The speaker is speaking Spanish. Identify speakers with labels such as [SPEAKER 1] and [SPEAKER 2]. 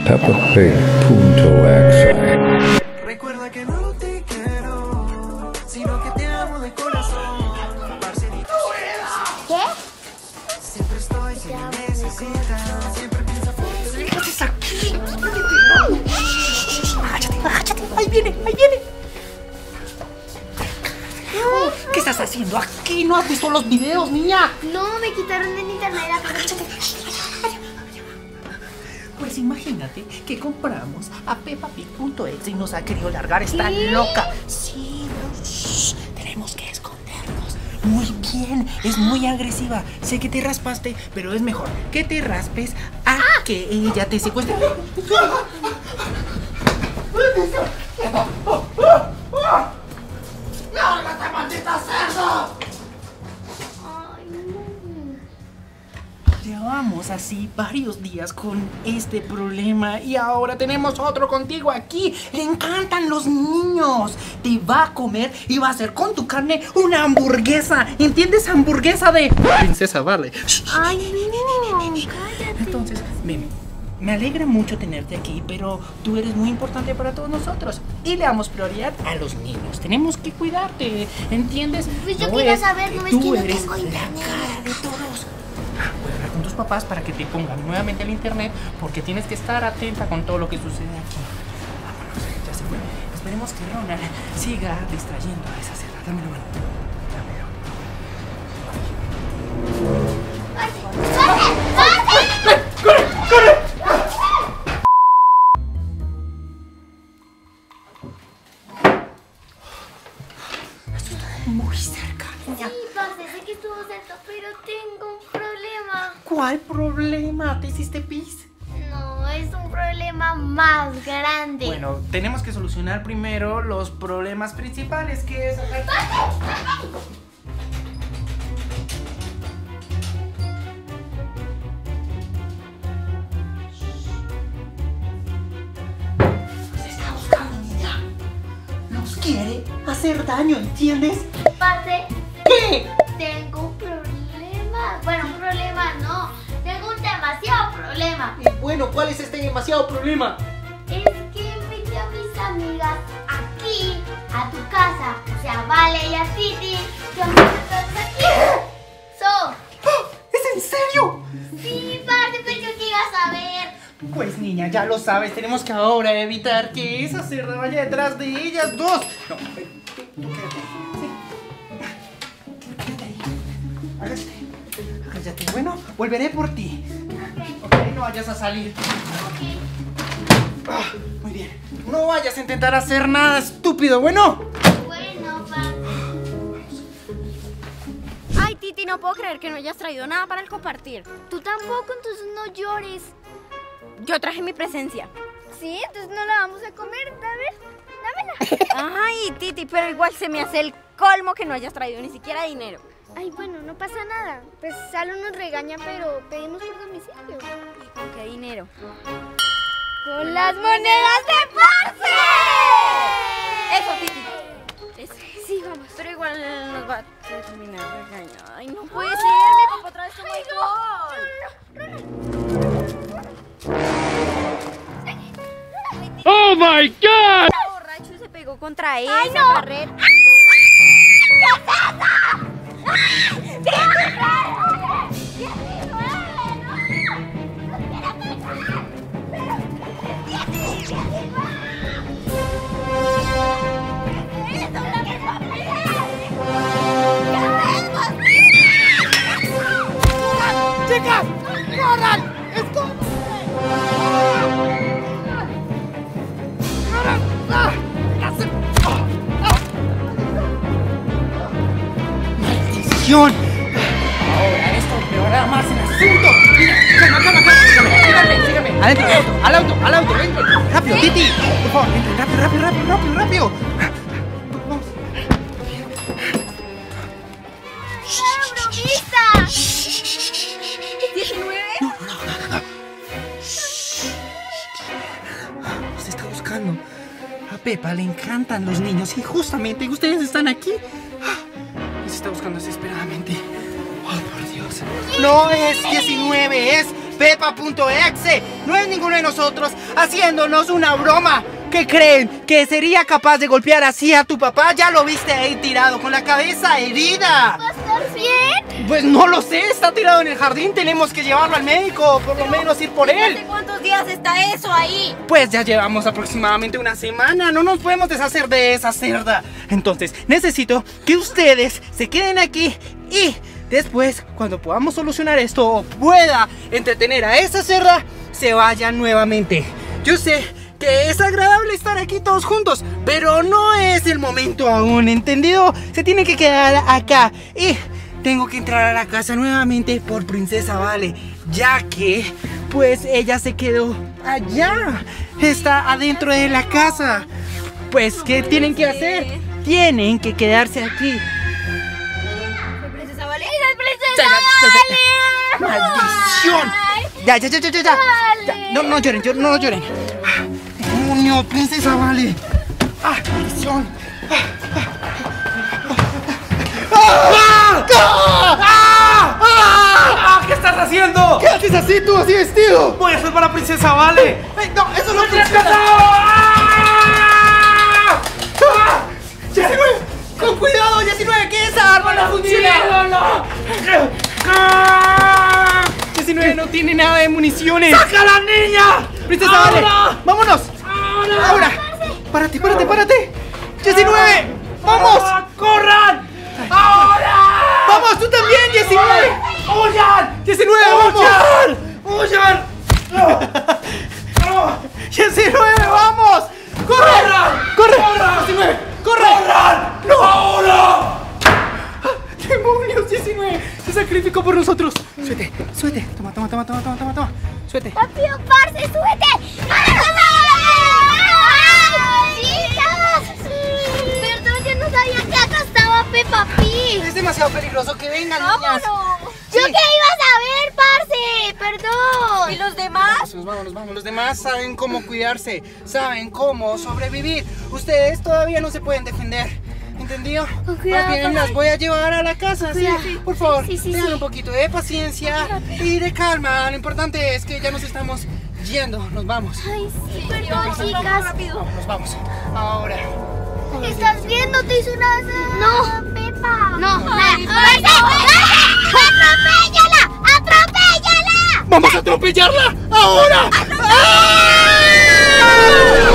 [SPEAKER 1] PeppaPig.exe.
[SPEAKER 2] Recuerda que no te quiero, sino que te amo de corazón. Parcerito.
[SPEAKER 3] ¿Qué?
[SPEAKER 2] Siempre estoy, si me necesitas. Siempre pienso por ti.
[SPEAKER 4] ¿Qué haces aquí? Agáchate, agáchate. Ahí viene, ahí viene. ¿Qué estás haciendo aquí? ¿No has visto los videos, niña?
[SPEAKER 3] No, me quitaron del internet.
[SPEAKER 4] Agáchate. Pues imagínate que compramos a PeppaPig.exe y nos ha querido largar esta loca. Sí, pero tenemos que escondernos. Muy bien, es muy agresiva. Sé que te raspaste, pero es mejor que te raspes a que ella te secuestre. ¡Lárgate, maldita cerdo!
[SPEAKER 3] Ay, no.
[SPEAKER 4] Llevamos así varios días con este problema y ahora tenemos otro contigo aquí. Le encantan los niños. Te va a comer y va a hacer con tu carne una hamburguesa. ¿Entiendes? Hamburguesa de princesa, vale.
[SPEAKER 3] Ay, no. Cállate.
[SPEAKER 4] Entonces, ven. Me alegra mucho tenerte aquí, pero tú eres muy importante para todos nosotros y le damos prioridad a los niños. Tenemos que cuidarte, ¿entiendes?
[SPEAKER 3] Pues yo quería saber, no es que
[SPEAKER 4] tú
[SPEAKER 3] no
[SPEAKER 4] eres
[SPEAKER 3] tengo
[SPEAKER 4] la
[SPEAKER 3] internet.
[SPEAKER 4] cara de todos. Voy a hablar con tus papás para que te pongan nuevamente el internet porque tienes que estar atenta con todo lo que sucede aquí. Vámonos, ya se fue. Esperemos que Ronald siga distrayendo a esa cerda. Dámelo, mano. Dámelo. Muy cerca, niña.
[SPEAKER 3] Sí, parce, sé que estuvo cerca, pero tengo un problema.
[SPEAKER 4] ¿Cuál problema? ¿Te hiciste pis?
[SPEAKER 3] No, es un problema más grande.
[SPEAKER 4] Bueno, tenemos que solucionar primero los problemas principales, que es... Nos está buscando, niña. Nos quiere hacer daño, ¿entiendes?
[SPEAKER 3] Parce,
[SPEAKER 4] ¿Qué?
[SPEAKER 3] tengo un problema. Bueno, un problema no. Tengo un demasiado problema.
[SPEAKER 4] Bueno, ¿cuál es este demasiado problema?
[SPEAKER 3] Es que invité a mis amigas aquí, a tu casa. O sea, Vale y a Titi. Que vamos a estar todos aquí.
[SPEAKER 4] ¿Es en serio?
[SPEAKER 3] Sí, parce, pensé que ibas a ver.
[SPEAKER 4] Pues niña, ya lo sabes, tenemos que ahora evitar que esa cerda vaya detrás de ellas dos. No, ven, tú quédate. Sí. Quédate ahí. Hágate. Cállate. Bueno, volveré por ti. Ok, no vayas a salir. Ah, muy bien. No vayas a intentar hacer nada estúpido, ¿bueno?
[SPEAKER 3] Bueno, parce.
[SPEAKER 5] Ay, Titi, no puedo creer que no hayas traído nada para el compartir.
[SPEAKER 3] Tú tampoco, entonces no llores.
[SPEAKER 5] Yo traje mi presencia.
[SPEAKER 3] Sí, entonces no la vamos a comer. A ver, dámela.
[SPEAKER 5] Ay, Titi, pero igual se me hace el colmo que no hayas traído ni siquiera dinero.
[SPEAKER 3] Ay, bueno, no pasa nada. Pues Salo nos regaña, pero pedimos por domicilio.
[SPEAKER 5] ¿Y con qué dinero?
[SPEAKER 3] ¡Con las monedas de parce!
[SPEAKER 5] Eso, Titi. Eso.
[SPEAKER 3] Sí, vamos.
[SPEAKER 5] Pero igual nos va a terminar regañando. Ay, no puede ser, mi papá otra vez tomó
[SPEAKER 6] Oh my God!
[SPEAKER 5] Está borracho y se pegó contra esa
[SPEAKER 3] ¡Ay, no!
[SPEAKER 5] pared.
[SPEAKER 4] ¡Chicas! ¡Corran! ¡Escóndanse! ¡Corran! ¡Ah! ¡Maldición! Ahora esto empeorará más el asunto. Mira, cama, sígame. Adentro, al auto, vente. Rápido, Titi. Por favor, vente, rápido. Vamos.
[SPEAKER 3] ¡Bromista!
[SPEAKER 5] 19.
[SPEAKER 4] Nos está buscando. A Pepa le encantan los niños y justamente ustedes están aquí. Nos está buscando desesperadamente. Oh, por Dios. No es 19, es Pepa.exe. No es ninguno de nosotros haciéndonos una broma. ¿Qué creen? ¿Que sería capaz de golpear así a tu papá? Ya lo viste ahí tirado, con la cabeza herida.
[SPEAKER 3] ¿Va a estar bien?
[SPEAKER 4] Pues no lo sé, está tirado en el jardín. Tenemos que llevarlo al médico, por lo menos ir por él.
[SPEAKER 5] ¿Hace cuántos días está eso ahí?
[SPEAKER 4] Pues ya llevamos aproximadamente una semana. No nos podemos deshacer de esa cerda. Entonces necesito que ustedes se queden aquí y después, cuando podamos solucionar esto o pueda entretener a esa cerda, se vayan nuevamente. Yo sé que es agradable estar aquí todos juntos, pero no es el momento aún, ¿entendido? Se tienen que quedar acá y tengo que entrar a la casa nuevamente por Princesa Vale, ya que pues ella se quedó allá, está adentro de la casa. Pues, ¿qué tienen que hacer? Tienen que quedarse aquí.
[SPEAKER 5] ¿Princesa Vale?
[SPEAKER 4] ¡Maldición! Ya. No lloren, no lloren. ¡Demonio, Princesa Vale! ¡Ah, maldición!
[SPEAKER 1] ¿Qué estás haciendo?
[SPEAKER 4] ¿Qué haces así tú, así vestido?
[SPEAKER 1] Voy a salvar a Princesa Vale.
[SPEAKER 4] No, eso no funciona. ¡19! ¡Con cuidado, 19! ¿Qué esa arma no funciona?
[SPEAKER 1] No.
[SPEAKER 4] 19 no tiene nada de municiones.
[SPEAKER 1] ¡Saca a la niña!
[SPEAKER 4] ¡Princesa Vale!
[SPEAKER 1] ¡Ahora!
[SPEAKER 4] ¡Vámonos! ¡Ahora! ¡Párate! ¡19! ¡Vamos!
[SPEAKER 1] ¡Corran! ¡Ahora!
[SPEAKER 4] ¡Vamos, tú también, 19!
[SPEAKER 1] ¡Huyan!
[SPEAKER 4] 19, vamos.
[SPEAKER 1] ¡Huyan!
[SPEAKER 4] 19, vamos. ¡Corre! ¡Corre! 19, corre.
[SPEAKER 1] ¡Corran! ¡No! ¡Ahora!
[SPEAKER 4] ¡Demonios, 19! Se sacrificó por nosotros. Suete. Toma. Suete.
[SPEAKER 3] ¡Rápido, parce, súbete! Perdón, yo no sabía que acá estaba Peppa Pig.
[SPEAKER 4] Es demasiado peligroso que vengan, niñas.
[SPEAKER 5] ¡Vámonos!
[SPEAKER 3] ¿Yo qué ibas a ver, parce? Perdón.
[SPEAKER 5] ¿Y los demás?
[SPEAKER 4] Vámonos. Los demás saben cómo cuidarse, saben cómo sobrevivir. Ustedes todavía no se pueden defender. ¿Entendido?
[SPEAKER 3] Con cuidado,
[SPEAKER 4] Más bien las voy a llevar a la casa, ¿sí?
[SPEAKER 3] Cuidado.
[SPEAKER 4] Por favor,
[SPEAKER 3] Sí.
[SPEAKER 4] tengan un poquito de paciencia y de calma. Lo importante es que ya nos estamos yendo. Nos vamos.
[SPEAKER 3] Ay, sí, perdón, chicas.
[SPEAKER 4] Nos vamos. Ahora.
[SPEAKER 3] ¿Estás viendo? Te hizo una... No, Peppa. No,
[SPEAKER 5] Ay,
[SPEAKER 3] ¡Parce! ¡Atropéllala!
[SPEAKER 4] ¡Vamos a atropellarla! ¡Ahora! ¡Ah!